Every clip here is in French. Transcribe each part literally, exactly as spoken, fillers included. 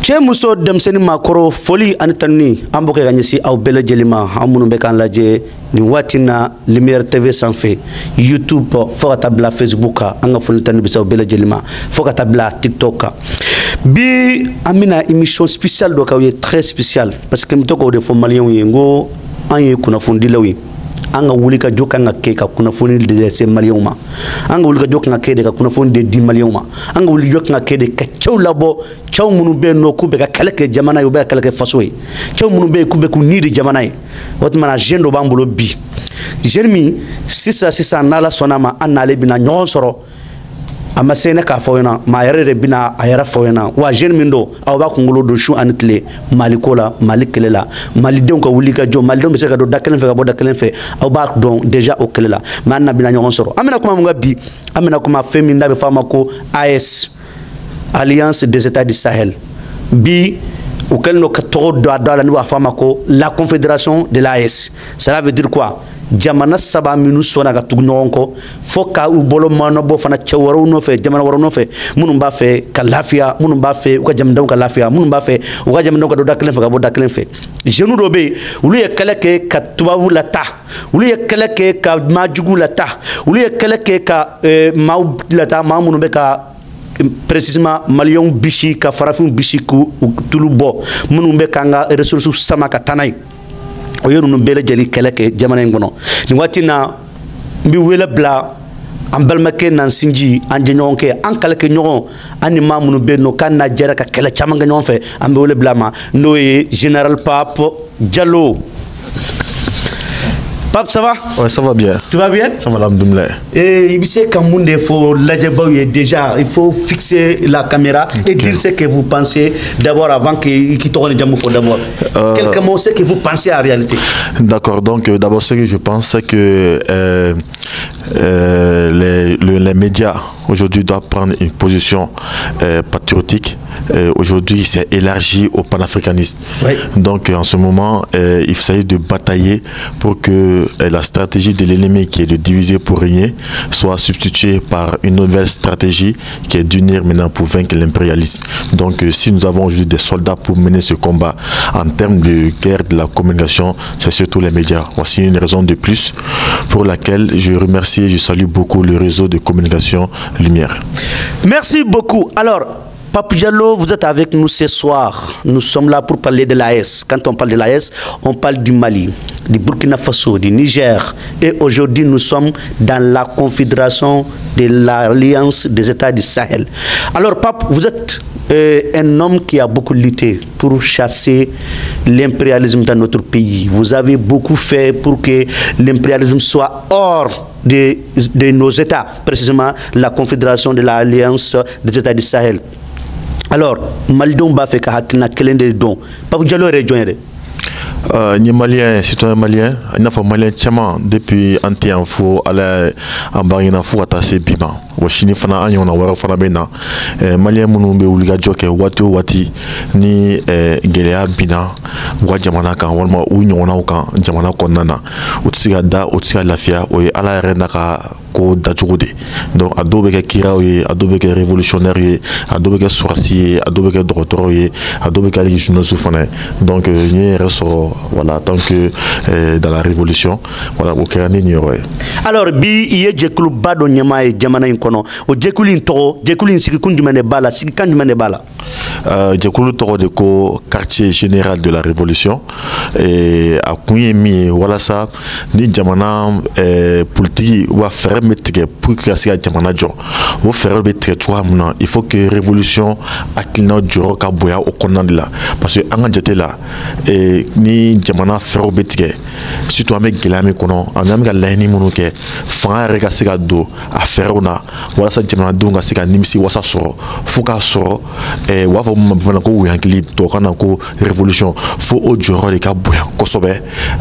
cɛ muso denmisɛnnin maakɔrɔ foli ani tanuni an b'o kɛ ka ɲɛsin aw bɛɛ lajɛlen ma an minnu bɛ k'an lajɛ nin waati na Lumière T V sanfɛ YouTube fo ka taa bila Facebook kan an ka foli tanuni bɛ se aw bɛɛ lajɛlen ma fo ka taa bila TikTok kan bi an bɛna émission spéciale dɔ k'aw ye très spéciale parce que n bɛ to k'o de fɔ maliyɛnw ye n ko an ye kunnafonidilaw ye an ka wuli ka jɔ kan ka kɛ ka kunnafoni de lase maliyɛnw ma an ka wuli ka jɔ kan ka kɛ de ka kunnafoni de di maliyɛnw ma an ka wuli jɔ kan ka kɛ de ka cɛw labɔ cɛw minnu bɛ yen nɔ k'u bɛ ka kɛlɛ kɛ jamana ye u bɛ ka kɛlɛ kɛ faso ye cɛw minnu bɛ yen k'u bɛ k'u ni di jamana ye o tuma na jeune dɔ b'an bolo bi jeune min sisan sisan n'Ala sɔnna ma an n'ale bɛna ɲɔgɔn sɔrɔ a ma se ne k'a fɔ ɲɛna maa yɛrɛ de bɛna a yɛrɛ fɔ ɲɛna wa jeune min don aw b'a kunkolo don su ani tile Mali ko la Mali kɛlɛ la malidenw ka wuli ka jɔ malidenw bɛ se ka don da kelen fɛ ka bɔ da kelen fɛ aw b'a dɔn déjà o kɛlɛ la mais an na bɛna ɲɔgɔn sɔrɔ an bɛna kuma mun kan bi an bɛna kuma fɛn min n'a bɛ fɔ a ma ko A E S Alliance des États du Sahel bi u kɛlen don ka tɔgɔ dɔ a da la n'u b'a fɔ a ma ko la Confédération de l'A E S cela veut dire quoi jamana saba minnu sɔnna ka tugu ɲɔgɔn kɔ fo ka u bolo manabɔ fana cɛ wɛrɛw nɔfɛ jamana wɛrɛw nɔfɛ minnu b'a fɛ ka lafiya minnu b'a fɛ u ka jamanadenw ka lafiya minnu b'a fɛ u ka jamanadenw ka don da kelen fɛ ka bɔ da kelen fɛ jeunes dɔ bɛ yen olu ye kɛlɛ kɛ ka tubabu lata olu ye kɛlɛ kɛ ka maajugu lata olu ye kɛlɛ kɛ ka maaw lata maa minnu bɛ ka précisément maliyɛnw bisi ka farafinw bisi k'u tulu bɔ minnu bɛ k'an ka ressources sama ka taa n'a ye o ye ninnu bɛɛ lajɛlen kɛlɛ kɛ jamana in kɔnɔ nin waati na n bɛ wele bila an balimakɛ n'an sinji an jɛɲɔgɔn kɛ an kɛlɛ kɛ ɲɔgɔn an ni maa minnu bɛ yen nɔ k'an na jɛra ka kɛlɛ caman kɛ ɲɔgɔn fɛ an bɛ wele bila a ma n'o ye général Pape Diallo. Pape, ça va? Ouais, ça va bien. Tu vas bien? Ça va, alhamdoulilah. Et il sait qu'à Moundé, il faut déjà, il faut fixer la caméra et okay. dire ce que vous pensez d'abord avant qu'il tourne le Jamou d'abord. Euh... Quelques mots, ce que vous pensez en réalité. D'accord, donc euh, d'abord ce que je pense, c'est que euh, euh, les, le, les médias aujourd'hui doivent prendre une position euh, patriotique. Euh, aujourd'hui, c'est élargi au panafricanisme. Oui. Donc, en ce moment, euh, il s'agit de batailler pour que euh, la stratégie de l'ennemi, qui est de diviser pour régner, soit substituée par une nouvelle stratégie qui est d'unir maintenant pour vaincre l'impérialisme. Donc, euh, si nous avons aujourd'hui des soldats pour mener ce combat en termes de guerre de la communication, c'est surtout les médias. Voici une raison de plus pour laquelle je remercie et je salue beaucoup le réseau de communication Lumière. Merci beaucoup. Alors, Pape Diallo, vous êtes avec nous ce soir. Nous sommes là pour parler de l'A E S. Quand on parle de l'A E S, on parle du Mali, du Burkina Faso, du Niger. Et aujourd'hui, nous sommes dans la confédération de l'Alliance des États du Sahel. Alors, Pape, vous êtes euh, un homme qui a beaucoup lutté pour chasser l'impérialisme dans notre pays. Vous avez beaucoup fait pour que l'impérialisme soit hors de, de nos États, précisément la confédération de l'Alliance des États du Sahel. Alors, Malidon b'a fait qu'Hakina Kelende don. Pape Diallo rejoindre. Ni malien, citoyen malien, il n'a pas malien tellement depuis anti-info, aller en barrière info à tasser biban. Washini fana anyo na wara fana bena malien munu be uliga joke wati wati ni gelea bina wa jamana kan walma u nyona kan jamana konnana utsiga da utsiga lafia o ala renda ka ko da jugode donc adobe ke kira o adobe ke révolutionnaire ye adobe ke sorcier adobe ke docteur ye adobe ke journaliste fana donc ni reso voilà tant que dans la révolution voilà au Kenya ni yoro. Alors bi iye jekulu bado nyama e jamana kono o jekulin to jekulin sigi kundimane bala sigi kandimane bala euh jekulu to de ko quartier général de la révolution et a kunye mi wala sa ni jamana euh politique wa faire mettre pour que ça jamana jo o faire mettre toi mona il faut que révolution akilna joro ka boya o konandila parce que anga jete là et ni jamana faire mettre surtout avec gelami kono anam ga laini munu ke fa reka sika do a faire ona wala sa jamana dunga sika nimisi wasa soro fuka soro e wafa mabana ko yankili to kana ko révolution fo o joro le ka boya ko sobe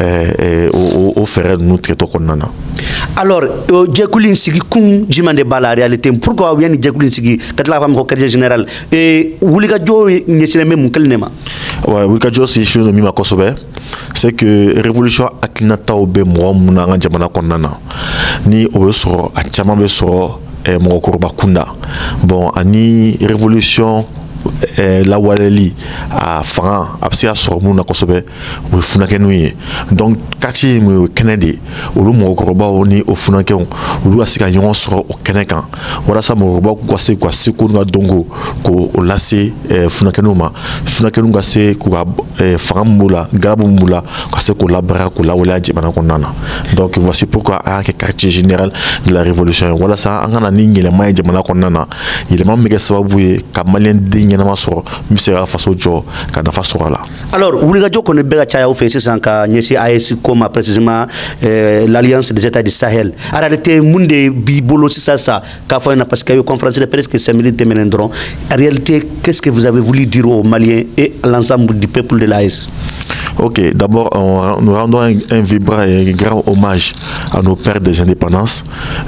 e o o faire nous traiter konana. Alors jekulin sigi kun jimande bala réalité pourquoi wien jekulin sigi katla fam ko quartier général et wulika jo ñesine même kelnema ouais wulika jo si chose mi ma ko sobe c'est que révolution aklinata obe mo muna nga jamana konana ni o so a chama be so e mo ko ba kunda bon ani révolution lawaleli a fanga a bɛ se ka sɔrɔ mun na kosɛbɛ o ye funakɛninw ye donc quartier ye mun ye o kɛnɛ de olu mɔgɔkɔrɔbaw ni o funakɛnw olu ka se ka ɲɔgɔn sɔrɔ o kɛnɛ kan walasa mɔgɔkɔrɔbaw ka se k'u ka seko n'u ka dɔnko k'o lase funakɛninw ma funakɛninw ka se k'u ka fanga min b'u la garabu min b'u la ka se k'o labaara k'o lawaleya jamana kɔnɔna na donc voici pourquoi a y'a kɛ quartier général de la révolution ye walasa an kana ni yɛlɛma ye jamana kɔnɔna na yɛlɛma min bɛ kɛ sababu ye ka maliyɛn den ɲɛnama sɔrɔ min bɛ se ka faso jɔ ka nafa sɔrɔ a la. Alors wulikajɔ kɔni bɛ ka caya aw fɛ sisan ka ɲɛsin A E S ko ma précisément l'alliance des états du Sahel en réalité mun de b'i bolo sisan sa k'a fɔ ɲɛna parce que a eu conférence de presse que samedi tɛmɛnen dɔrɔn en réalité qu'est-ce que vous avez voulu dire aux Maliens et à l'ensemble du peuple de l'A E S? Ok, d'abord, nous rendons un, un vibrant et grand hommage à nos pères des indépendances.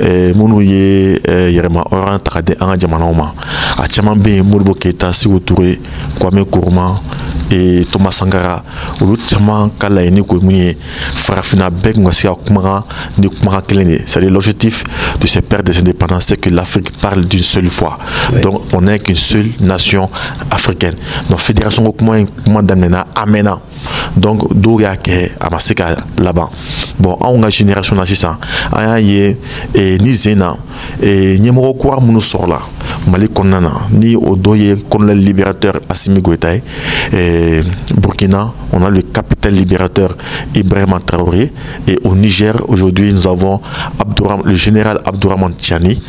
Mounouye, Yerema Oran, Takade, Anga Djamanaoma. A Tchamambe, Moulbo Keita, Sigo Touré, Kwame Nkrumah et Thomas Sankara. Olu Tchaman, Kala et Niko Mounié, Farafina Bek, Mwassia Kumara, Nikumara Kelene. C'est-à-dire l'objectif de ces pères des indépendances, c'est que l'Afrique parle d'une seule fois. Oui. Donc, on n'est qu'une seule nation africaine. Donc, Fédération Okumara, Kumara Damena, Amena. Donc doga ke amaseka là-bas bon on a génération na sisa aya ye et ni zena et nyemoro kwa munu sorla Mali konana ni odoye colonel libérateur Assimi Goïta et Burkina on a le capitaine libérateur Ibrahima Traoré et au Niger aujourd'hui nous avons Abdourahman, le général Abdourahmane Tiani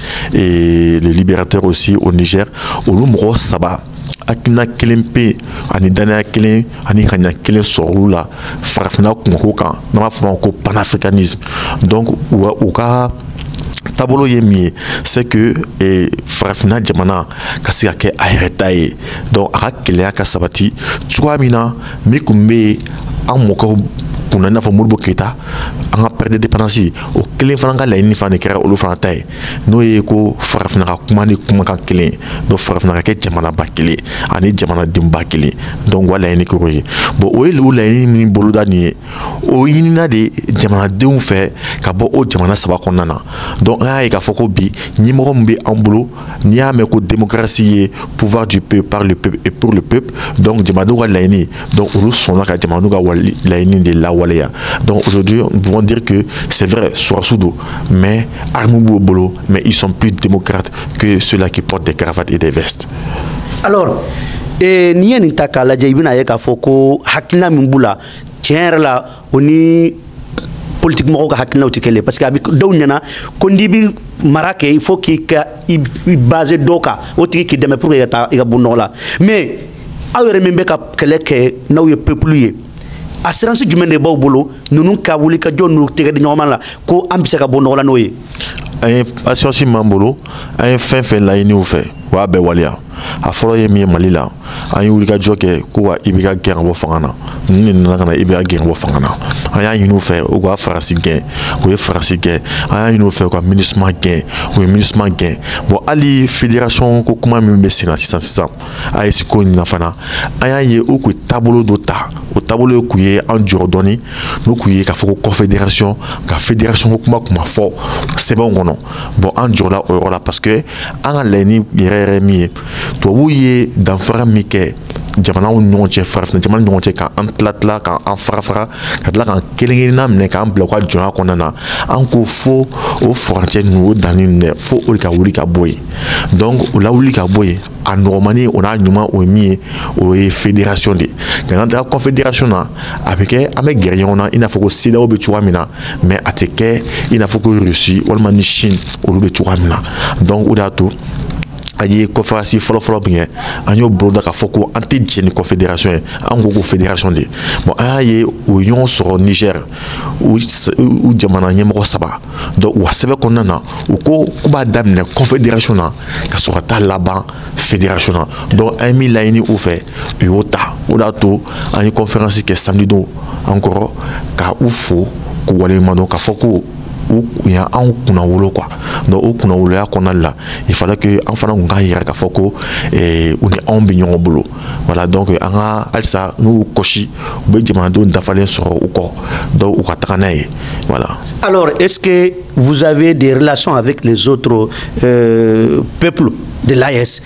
et le libérateur aussi au Niger Olumro Saba akina kelempe ani dana kelen ani hanya kelen sorula farafina kunko kan na ma fama ko panafricanisme donc ou ka tabolo yemi c'est que et farafina jamana kasi ake airetaye donc akele ka sabati tuwa mina mikumbe amoko kuna na fa Modibo Keita an ka perte de dépendance o kelen fana ka laɲini fana kɛra olu fana ta ye n'o ye ko farafina ka kuma ni kumakan kelen donc farafina ka kɛ jamanaba kelen ani jamanadenba kelen donc wa laɲini k'o ye bon o ye o laɲini min boloda nin ye o ɲinina de jamanadenw fɛ ka bɔ o jamana saba kɔnɔna na donc an y'a ye k'a fɔ ko bi ɲɛmɔgɔ min bɛ an bolo n'i y'a mɛn ko démocratie ye pouvoir du peuple par le peuple et pour le peuple donc jamanadenw ka laɲini donc olu sɔnna ka jamanadenw ka laɲini de la donc aujourd'hui, nous pouvons dire que c'est vrai, Souassoudo, mais Armoubou Bolo, mais ils sont plus démocrates que ceux-là qui portent des cravates et des vestes. Alors, ni yen ta kala jaybina ye ka foko hakina min bula tiens la oni politique moko ka hakina utikele parce que abi daw nyana ko ndibi marake il faut qu'il i base doka otiki ki deme pour que ta ga bonnola mais awere membe ka keleke na ye peuple assurance jumɛn de b'aw bolo ninnu ka wuli ka jɔ n'u tɛgɛ di ɲɔgɔn la ko an bɛ se ka bɔ nɔgɔ la n'o ye. an ye assurance m'an bolo an ye fɛn fɛn laɲiniw fɛ o y'a bɛɛ waleya a fɔlɔ ye min ye Mali la an ye wulikajɔ kɛ ko wa I B K gɛn ka bɔ fanga na ninnu de nana ka na I B K gɛn ka bɔ fanga na an y'a ɲini u fɛ u ka farasi gɛn u ye farasi gɛn an y'a ɲini u fɛ u ka MINUSMA gɛn u ye MINUSMA gɛn bon hali fédération ko kuma min bɛ sen na sisan sisan A E S ko in na fana an y'a ye u kun ye taabolo dɔ ta o taabolo ye kun ye an jɔrɔ dɔɔni n'u kun ye k'a fɔ ko confédération ka fédération ko kuma kun ma fɔ sɛbɛnw kɔnɔ bon an jɔrɔla o yɔrɔ la parce que an ka laɲini yɛrɛ yɛrɛ min ye tubabuw ye danfara min kɛ jamanaw ni ɲɔgɔn cɛ farafina jamana ni ɲɔgɔn cɛ k'an tila tila k'an fara fara ka tila k'an kelen kelenna minɛ k'an bila u ka jɔnya kɔnɔna na an ko fo o furancɛ ninnu o danni ninnu dɛ fo o de ka wuli ka bɔ yen donc o la wuli ka bɔ yen a nɔgɔmani o n'a ɲuman o ye min ye o ye fédération de ka n'an taga confédération na a bɛ kɛ an bɛ gɛrɛ ɲɔgɔn na i n'a fɔ ko C E D E A O bɛ cogoya min na mais a tɛ kɛ i n'a fɔ ko Russie walima ni Chine olu bɛ cogoya min na donc o de y'a to a ye conférence fɔlɔ-fɔlɔ min kɛ an y'o boloda k'a fɔ ko an tɛ jɛ ni confédération ye an ko ko fédération de bon an y'a ye u ye ɲɔgɔn sɔrɔ Niger u jamana ɲɛmɔgɔ saba donc u ka sɛbɛn kɔnɔna na u ko k'u b'a daminɛ confédération na ka sɔrɔ ka taa laban fédération na donc an ye min laɲini u fɛ u y'o ta o de y'a to an ye conférence kɛ samedi don encore ka u fo k'u waleɲuman dɔn k'a fɔ ko il y a un kunna wolo quoi donc o kunna woloya kɔnɔna la il fallait que an fana kun k'a yira k'a fɔ ko u ni anw bɛ ɲɔgɔn bolo voilà donc an ka halisa n'u kɔsi u bɛ jamanadenw dafalen sɔrɔ u kɔ donc u ka taga n'a ye voilà. Alors est-ce que vous avez des relations avec les autres euh, peuples de l'A E S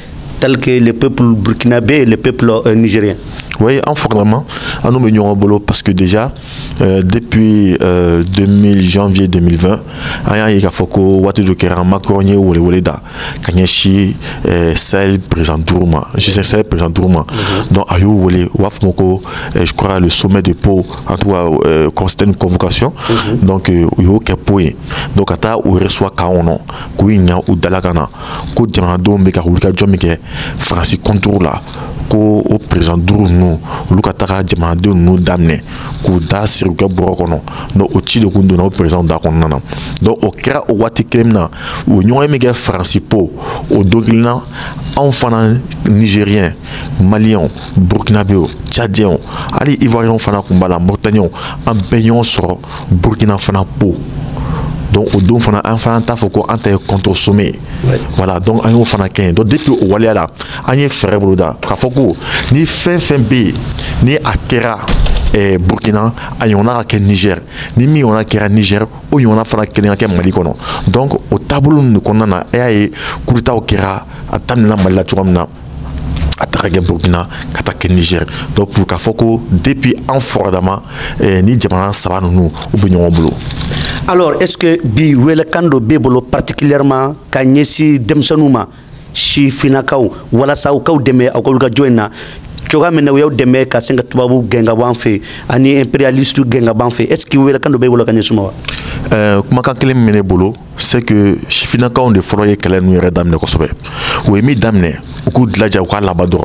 tels que le peuple burkinabé et le peuple euh, nigérien? Oui, en fondaments, à nous menons au boulot parce que déjà, euh, depuis euh, deux mille, janvier deux mille vingt, il y a Foko, Ouattara, Kera, Makornie, ou les Woleda, Kanyeshi, Sahel, présent Tourma. Je sais, Sahel, présent Tourma. Donc, Ayou, Wole, Wafmoko, je crois, le sommet de Pau, en tout cas, euh, constate une convocation. Donc, il y a Kepoé. Donc, Ata, où reçoit Kaonon, Kouinya, ou Dalagana, Kou Djamado, Meka, Oulika, Djomike, Francis Contourla, Kou, au présent Tourma. Lukatara Djamado, nous damne, Kou Da, Siruka, Brokono, no, au Tido Kundono, présent d'Akonana. Donc, au Kra, au Wati Kremna, où nous avons des Francipo, au Dogilna, enfants nigériens, maliens, burkinabé, tchadiens, allez, ivoiriens, fana Kumbala, Mauritaniens, en baignant sur Burkina Fana Po. Donc, au don fana un fana ta foko ante contre sommet. Voilà, donc un fana ken. Donc depuis au Walia là, un frère broda, kafoko ni fin fin B, ni akera et Burkina, ayons a que Niger, ni mi on a que Niger, ou on a fana ken que Mali kono. Donc au tableau nous connaissons et kulita au kera, atamna Mali tuamna. Attaquer Burkina, attaquer Niger. Donc pour Kafoko, depuis en Fordama, ni Djamana Savano nous, ou bien boulot. Alors, est-ce que Bi Welekando Bebolo, particulièrement Kanyesi Demsanouma, Chi Finakao, Walasao Kau Deme, Akolga Joina, Choga Menayo Deme, Kasenga Tubabu, Genga Banfe, Ani impérialiste Genga Banfe, est-ce que Welekando Bebolo Kanyesuma? Comment quand il mène boulot, c'est que Chi Finakao de Foyer Kalen nous redamne Kosobe. Ou émi damne, au coup de la Djaouka Labadoro.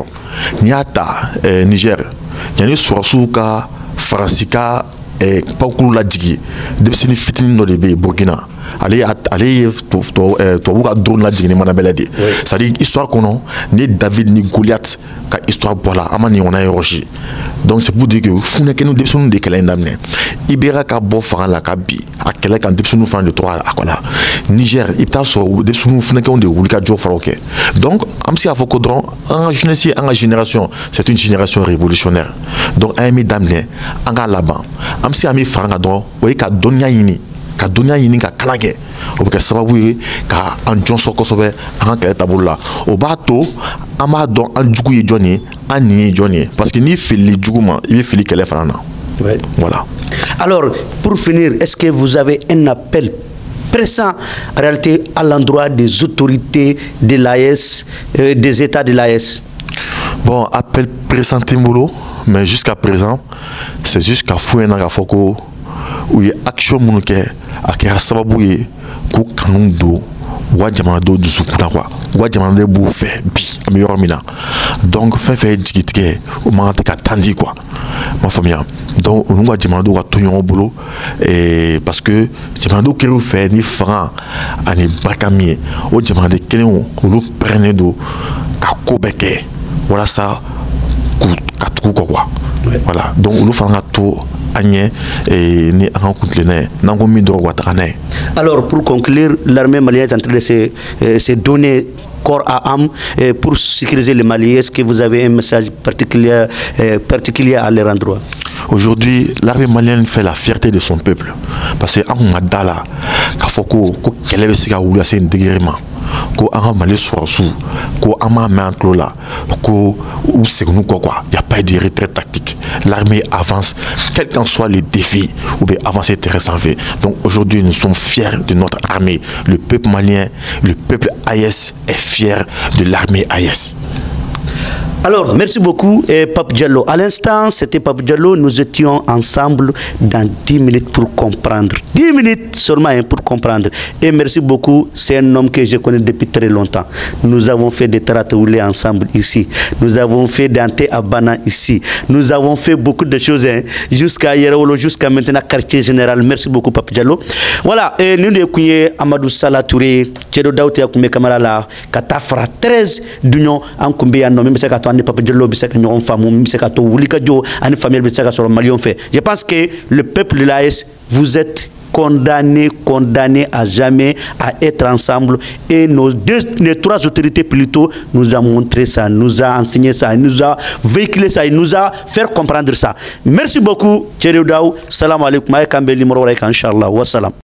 Niata, Niger, Yannis Sourasuka, Francica, et pas au la digi depuis une fitine de Burkina allez allez to to to buka drone la digi ni manabeladi ça dit histoire qu'on a ni David ni Goliath ka histoire voilà amani on a rochi donc c'est pour dire que fune que nous depuis nous de quel indamné ibera ka bo fara la kabi à quel quand depuis nous fan de trois à quoi Niger ipta so depuis nous fune que on de wulika jo faroke donc am si avocodron en jeunesse en génération c'est une génération révolutionnaire donc un mi damné anga là-bas am si ami faranga do o ka donya yini ka donya yini ka kalage o ka sababu ka an jonso kosobe an ka tabulla o bato ama don an jugu ye joni an ni joni parce que ni fili juguma il fili kele farana. Ouais. Voilà. Alors pour finir, est-ce que vous avez un appel pressant en réalité à l'endroit des autorités de l'A E S, euh, des États de l'A E S? Bon, appel pressant Timbolo, mais jusqu'à présent, c'est jusqu'à Fouena Gafoko où il y a action mounouke à Kera Sababouye, Kou Kanoundo, Wadjamado du Soukounawa, Wadjamade Bouffé, Bi, Améoramina. Donc, fait fait djigitke, au moment où tandi quoi, ma famille. Donc, nous Wadjamado va tout au boulot, et parce que Djamado qui nous fait ni franc, ani bakamier, au Djamade qui nous prenne d'eau, Kakobeke. Voilà ça, quatre coups quoi. Voilà. Donc nous faisons tout agné et ni rencontre les n'angomi droit à. Alors pour conclure, l'armée malienne est en train de se, euh, se donner corps à âme euh, pour sécuriser le Mali. Est-ce que vous avez un message particulier, euh, particulier à leur endroit? Aujourd'hui, l'armée malienne fait la fierté de son peuple parce que en Madala, Kafoko, qu'elle est aussi à c'est un dégrèment. Ko anga malé sorasu ko ama mentlo là ko ou c'est nous quoi quoi il y a pas de retrait tactique l'armée avance quels qu'en soient les défis ou bien avancer terrestre fait donc aujourd'hui nous sommes fiers de notre armée le peuple malien le peuple A E S est fier de l'armée A E S. Alors, merci beaucoup, eh, Pape Diallo. À l'instant, c'était Pape Diallo. Nous étions ensemble dans dix minutes pour comprendre. dix minutes seulement hein, pour comprendre. Et merci beaucoup. C'est un homme que je connais depuis très longtemps. Nous avons fait des Tarataoulés ensemble ici. Nous avons fait Dante Abana ici. Nous avons fait beaucoup de choses hein, jusqu'à Yerawolo, jusqu'à maintenant, quartier général. Merci beaucoup, Pape Diallo. Voilà, et nous avons Amadou Salah Touré, Tchedo Daouté Akoumé Kamarala, Katafra treize d'union en Koumbe en nommé ani Pape Diallo bisa ka ñogon famu bisa ka to wuli ka jo ani famille bisa ka soro malion fait. Je pense que le peuple de l'A E S, vous êtes condamnés, condamnés à jamais à être ensemble et nos deux, les trois autorités plutôt nous a montré ça, nous a enseigné ça, nous a véhiculé ça, nous a fait comprendre ça. Merci beaucoup, Tchéri Daou, salam alaikum, aïe kambé limoro, aïe inshallah, wassalam.